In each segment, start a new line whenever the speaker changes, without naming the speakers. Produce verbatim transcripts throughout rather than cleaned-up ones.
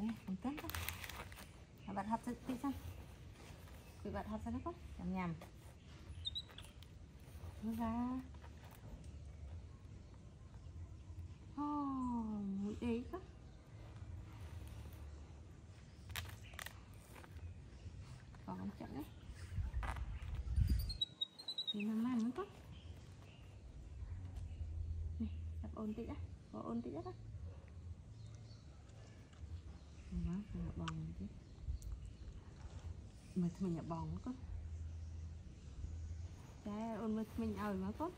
không tính đó. Bạn học rất tí xong. Quý bạn học ra nó con, nhầm nhầm. Nó ra. Oh, mũi đấy cơ. Còn chậm đấy. Thì nó mang nó có. Này, tập ôn tí á, có ôn tí á đó. Đó, mình nhập bòn tí. Mệt mình nhập bòn nó có. Trời ôn mệt mình ơi nó có.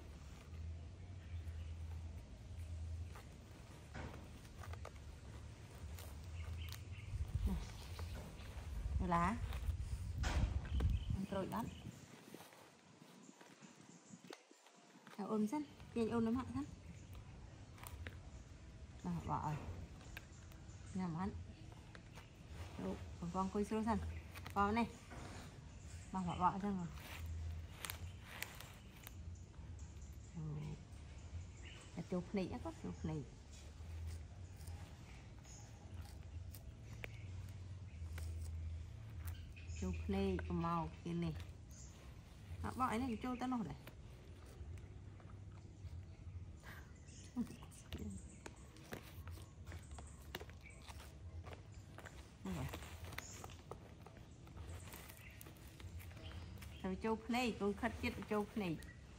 Này lá. Rồi đó. Chào ôn sân, nhìn ôn nó mặn sân. Rồi bỏ rồi. Nhằm ăn. Rồi, còn con coi xô sân. Con này. Bằng bỏ bỏ sân rồi. Rồi. Chụp nỉ á có chụp nỉ. Chụp nỉ có màu kia nỉ. Đó, bỏ cái này cái chô tới nó đây. Rồi chụp nỉ, con khất chết chụp nỉ.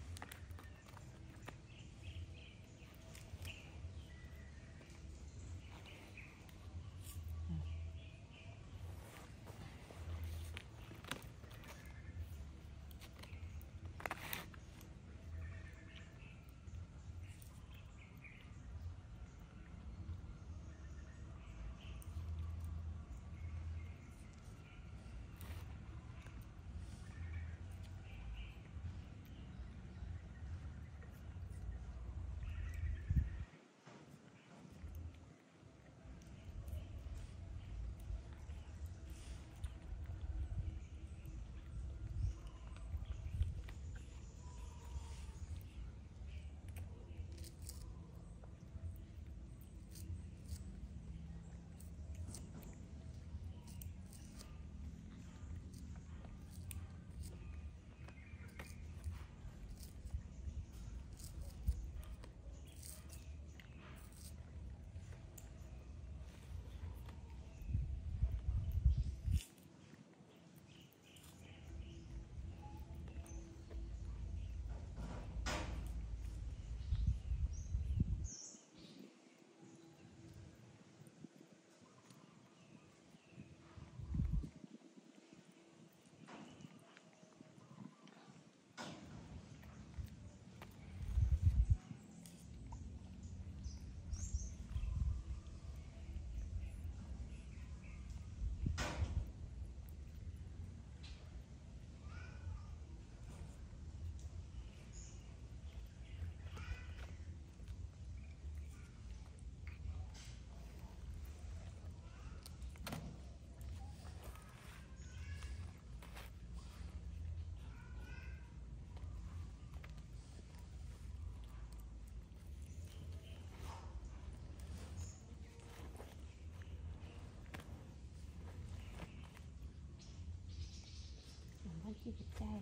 Chị đẹp trai.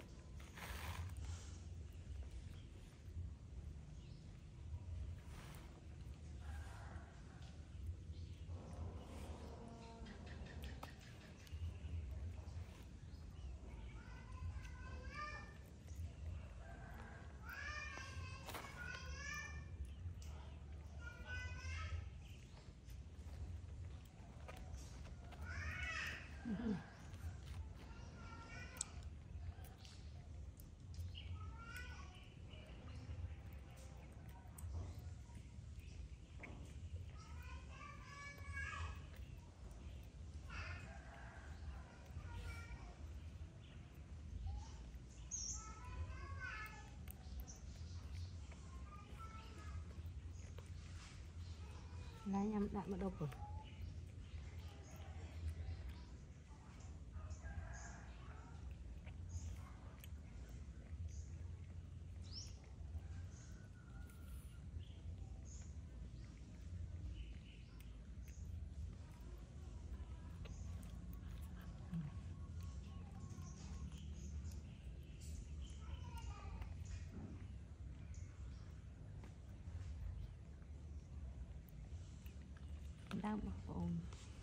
Lá nhắm lại một độc rồi. đang ồn.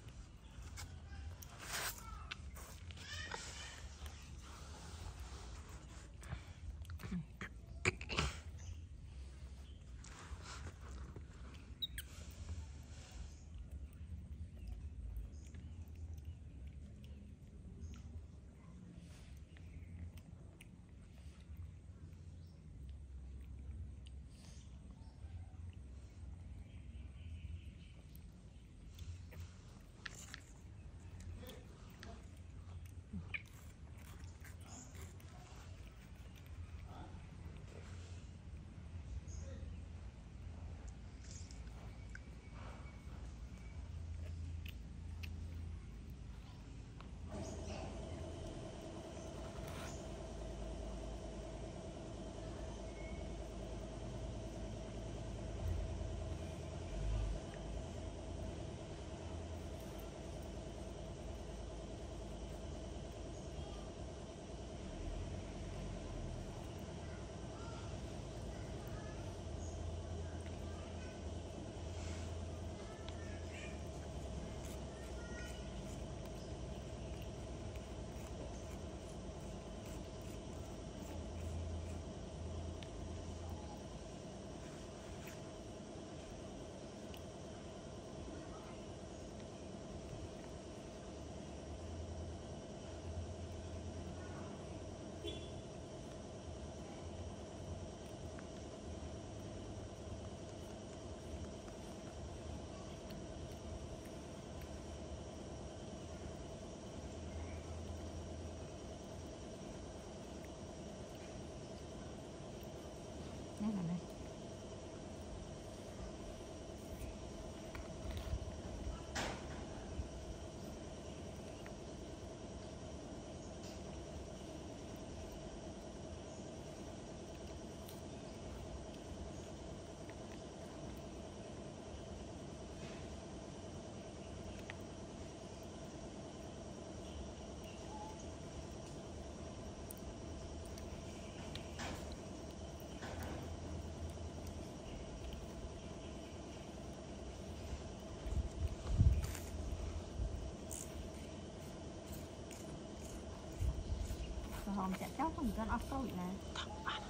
Đây là đây. Hòm chặt chóc con con ốc tối nè.